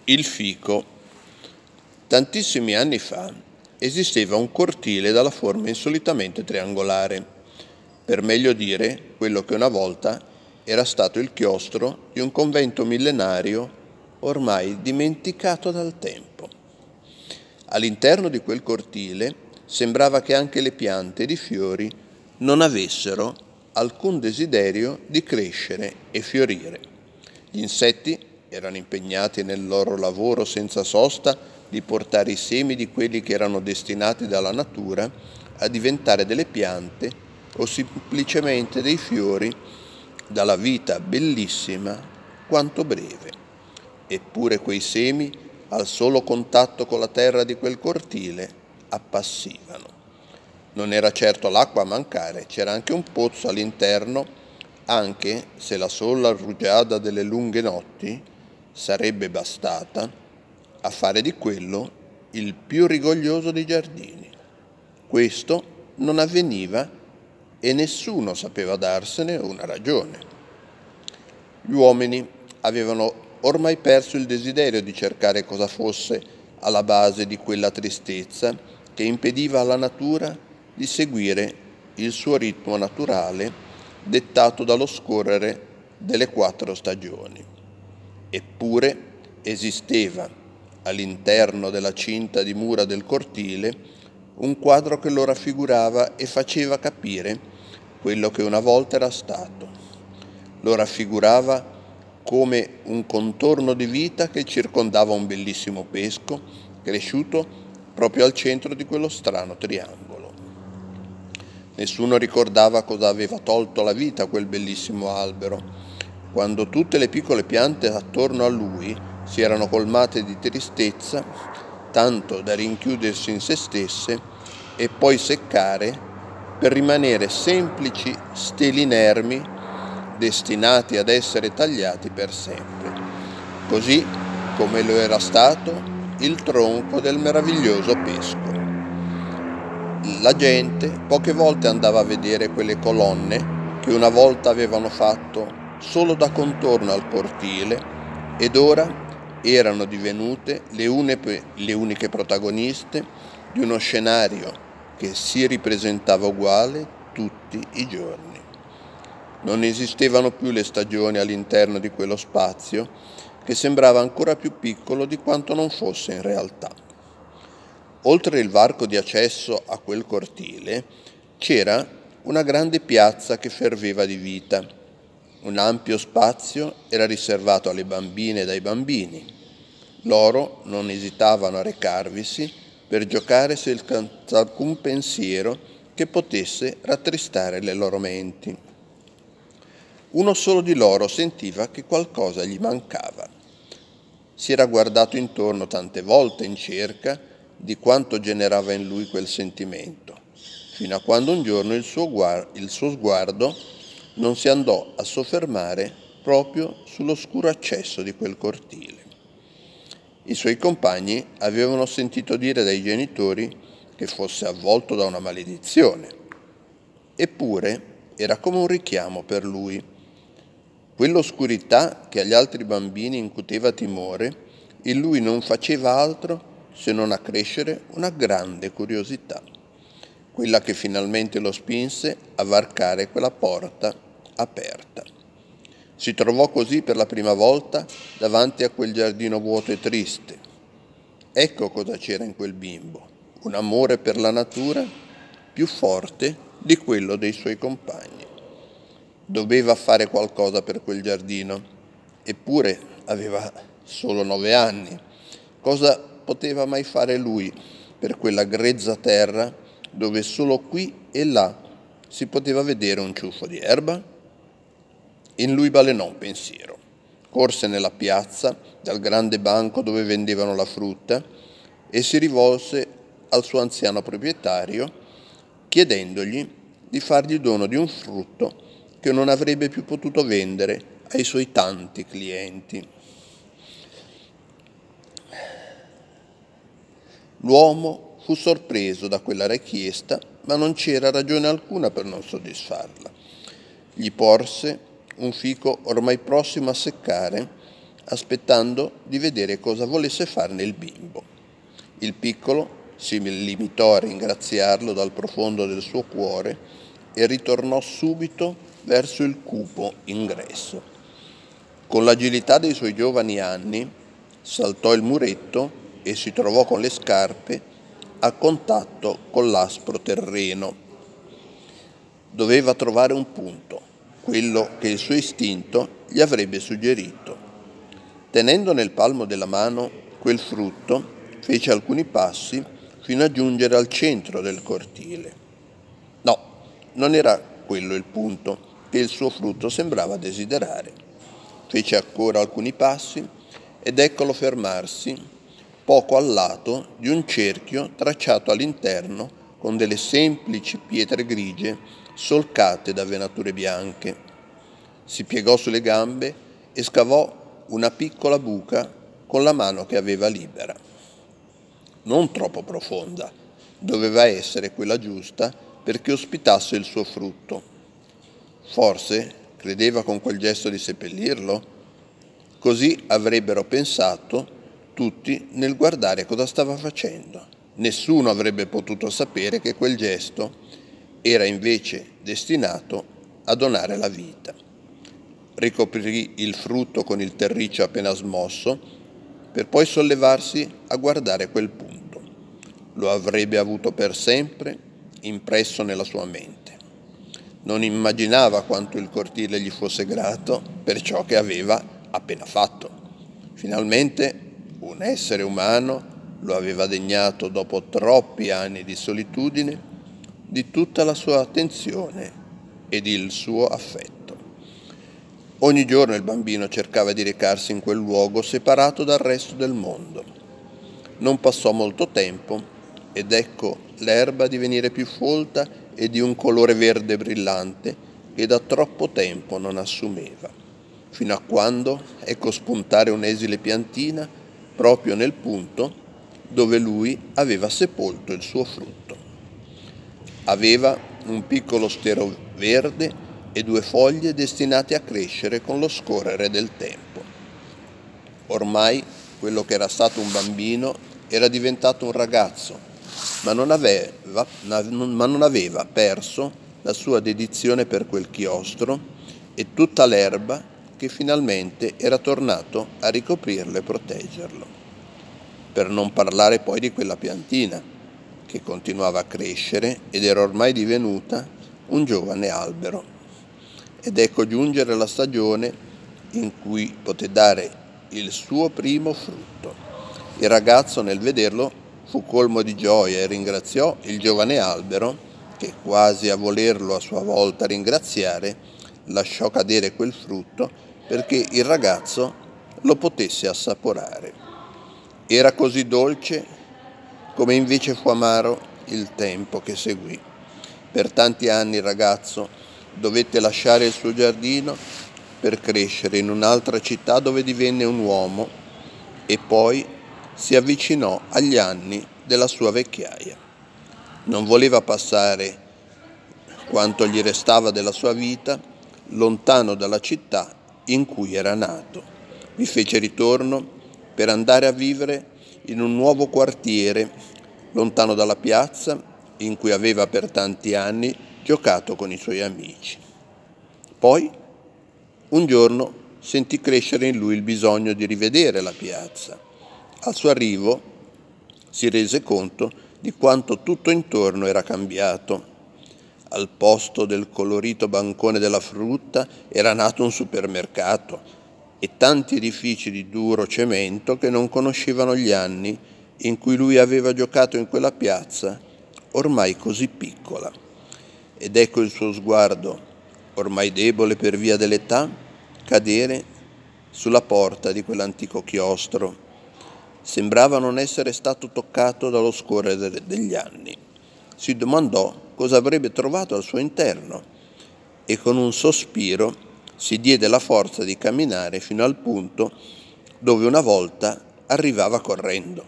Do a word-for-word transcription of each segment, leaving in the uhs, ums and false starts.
Il fico. Tantissimi anni fa esisteva un cortile dalla forma insolitamente triangolare, per meglio dire quello che una volta era stato il chiostro di un convento millenario ormai dimenticato dal tempo. All'interno di quel cortile sembrava che anche le piante ed i fiori non avessero alcun desiderio di crescere e fiorire. Gli insetti erano impegnati nel loro lavoro senza sosta di portare i semi di quelli che erano destinati dalla natura a diventare delle piante o semplicemente dei fiori dalla vita bellissima quanto breve. Eppure quei semi, al solo contatto con la terra di quel cortile, appassivano. Non era certo l'acqua a mancare, c'era anche un pozzo all'interno, anche se la sola rugiada delle lunghe notti sarebbe bastata a fare di quello il più rigoglioso dei giardini. Questo non avveniva e nessuno sapeva darsene una ragione. Gli uomini avevano ormai perso il desiderio di cercare cosa fosse alla base di quella tristezza che impediva alla natura di seguire il suo ritmo naturale dettato dallo scorrere delle quattro stagioni. Eppure esisteva all'interno della cinta di mura del cortile un quadro che lo raffigurava e faceva capire quello che una volta era stato. Lo raffigurava come un contorno di vita che circondava un bellissimo pesco cresciuto proprio al centro di quello strano triangolo. Nessuno ricordava cosa aveva tolto la vita a quel bellissimo albero, quando tutte le piccole piante attorno a lui si erano colmate di tristezza, tanto da rinchiudersi in se stesse e poi seccare per rimanere semplici steli inermi destinati ad essere tagliati per sempre, così come lo era stato il tronco del meraviglioso pesco. La gente poche volte andava a vedere quelle colonne che una volta avevano fatto solo da contorno al cortile ed ora erano divenute le, uniche, le uniche protagoniste di uno scenario che si ripresentava uguale tutti i giorni. Non esistevano più le stagioni all'interno di quello spazio che sembrava ancora più piccolo di quanto non fosse in realtà. Oltre il varco di accesso a quel cortile c'era una grande piazza che ferveva di vita. Un ampio spazio era riservato alle bambine ed ai bambini. Loro non esitavano a recarvisi per giocare senza alcun pensiero che potesse rattristare le loro menti. Uno solo di loro sentiva che qualcosa gli mancava. Si era guardato intorno tante volte in cerca di quanto generava in lui quel sentimento, fino a quando un giorno il suo, guard- il suo sguardo non si andò a soffermare proprio sull'oscuro accesso di quel cortile. I suoi compagni avevano sentito dire dai genitori che fosse avvolto da una maledizione. Eppure era come un richiamo per lui. Quell'oscurità che agli altri bambini incuteva timore, in lui non faceva altro se non accrescere una grande curiosità, quella che finalmente lo spinse a varcare quella porta aperta. Si trovò così per la prima volta davanti a quel giardino vuoto e triste. Ecco cosa c'era in quel bimbo, un amore per la natura più forte di quello dei suoi compagni. Doveva fare qualcosa per quel giardino, eppure aveva solo nove anni. Cosa poteva mai fare lui per quella grezza terra dove solo qui e là si poteva vedere un ciuffo di erba? In lui balenò un pensiero. Corse nella piazza, dal grande banco dove vendevano la frutta, e si rivolse al suo anziano proprietario, chiedendogli di fargli dono di un frutto che non avrebbe più potuto vendere ai suoi tanti clienti. L'uomo fu sorpreso da quella richiesta, ma non c'era ragione alcuna per non soddisfarla. Gli porse un fico ormai prossimo a seccare aspettando di vedere cosa volesse farne il bimbo. Il piccolo si limitò a ringraziarlo dal profondo del suo cuore e ritornò subito verso il cupo ingresso. Con l'agilità dei suoi giovani anni saltò il muretto e si trovò con le scarpe a contatto con l'aspro terreno. Doveva trovare un punto, quello che il suo istinto gli avrebbe suggerito. Tenendo nel palmo della mano quel frutto, fece alcuni passi fino a giungere al centro del cortile. No, non era quello il punto che il suo frutto sembrava desiderare. Fece ancora alcuni passi ed eccolo fermarsi poco al lato di un cerchio tracciato all'interno con delle semplici pietre grigie solcate da venature bianche. Si piegò sulle gambe e scavò una piccola buca con la mano che aveva libera. Non troppo profonda, doveva essere quella giusta perché ospitasse il suo frutto. Forse credeva con quel gesto di seppellirlo? Così avrebbero pensato tutti nel guardare cosa stava facendo. Nessuno avrebbe potuto sapere che quel gesto era invece destinato a donare la vita. Ricoprì il frutto con il terriccio appena smosso, per poi sollevarsi a guardare quel punto. Lo avrebbe avuto per sempre impresso nella sua mente. Non immaginava quanto il cortile gli fosse grato per ciò che aveva appena fatto. Finalmente un essere umano lo aveva degnato, dopo troppi anni di solitudine, di tutta la sua attenzione ed il suo affetto. Ogni giorno il bambino cercava di recarsi in quel luogo separato dal resto del mondo. Non passò molto tempo ed ecco l'erba divenire più folta e di un colore verde brillante che da troppo tempo non assumeva, fino a quando ecco spuntare un'esile piantina proprio nel punto dove lui aveva sepolto il suo frutto. Aveva un piccolo stero verde e due foglie destinate a crescere con lo scorrere del tempo. Ormai quello che era stato un bambino era diventato un ragazzo, ma non aveva, ma non aveva perso la sua dedizione per quel chiostro e tutta l'erba che finalmente era tornato a ricoprirlo e proteggerlo. Per non parlare poi di quella piantina, che continuava a crescere ed era ormai divenuta un giovane albero. Ed ecco giungere la stagione in cui poté dare il suo primo frutto. Il ragazzo, nel vederlo, fu colmo di gioia e ringraziò il giovane albero, che quasi a volerlo a sua volta ringraziare, lasciò cadere quel frutto perché il ragazzo lo potesse assaporare. Era così dolce come invece fu amaro il tempo che seguì. Per tanti anni il ragazzo dovette lasciare il suo giardino per crescere in un'altra città dove divenne un uomo e poi si avvicinò agli anni della sua vecchiaia. Non voleva passare quanto gli restava della sua vita lontano dalla città in cui era nato. Vi fece ritorno per andare a vivere in un nuovo quartiere, lontano dalla piazza in cui aveva per tanti anni giocato con i suoi amici. Poi, un giorno, sentì crescere in lui il bisogno di rivedere la piazza. Al suo arrivo si rese conto di quanto tutto intorno era cambiato. Al posto del colorito bancone della frutta era nato un supermercato e tanti edifici di duro cemento che non conoscevano gli anni in cui lui aveva giocato in quella piazza, ormai così piccola. Ed ecco il suo sguardo, ormai debole per via dell'età, cadere sulla porta di quell'antico chiostro. Sembrava non essere stato toccato dallo scorrere degli anni. Si domandò cosa avrebbe trovato al suo interno e con un sospiro si diede la forza di camminare fino al punto dove una volta arrivava correndo.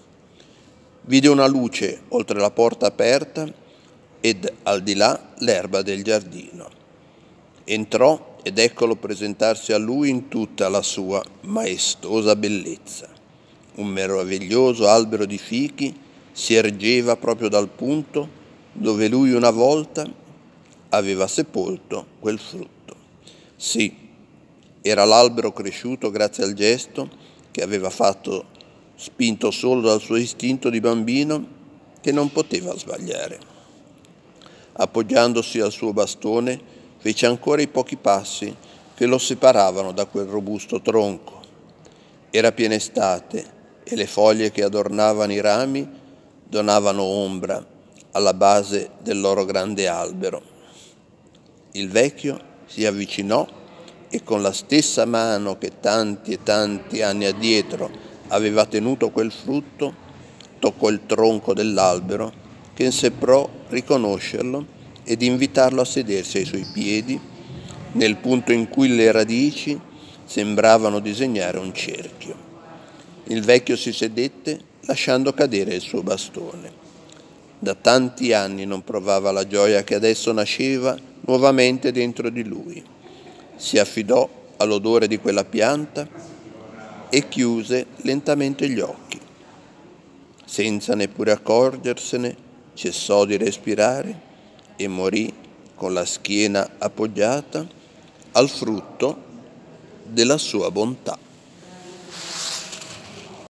Vide una luce oltre la porta aperta ed al di là l'erba del giardino. Entrò ed eccolo presentarsi a lui in tutta la sua maestosa bellezza. Un meraviglioso albero di fichi si ergeva proprio dal punto dove lui una volta aveva sepolto quel frutto. Sì, era l'albero cresciuto grazie al gesto che aveva fatto, spinto solo dal suo istinto di bambino che non poteva sbagliare. Appoggiandosi al suo bastone, fece ancora i pochi passi che lo separavano da quel robusto tronco. Era piena estate e le foglie che adornavano i rami donavano ombra alla base del loro grande albero. Il vecchio si avvicinò e con la stessa mano che tanti e tanti anni addietro aveva tenuto quel frutto, toccò il tronco dell'albero, che sembrò riconoscerlo ed invitarlo a sedersi ai suoi piedi, nel punto in cui le radici sembravano disegnare un cerchio. Il vecchio si sedette lasciando cadere il suo bastone. Da tanti anni non provava la gioia che adesso nasceva nuovamente dentro di lui. Si affidò all'odore di quella pianta e chiuse lentamente gli occhi. Senza neppure accorgersene, cessò di respirare e morì con la schiena appoggiata al frutto della sua bontà.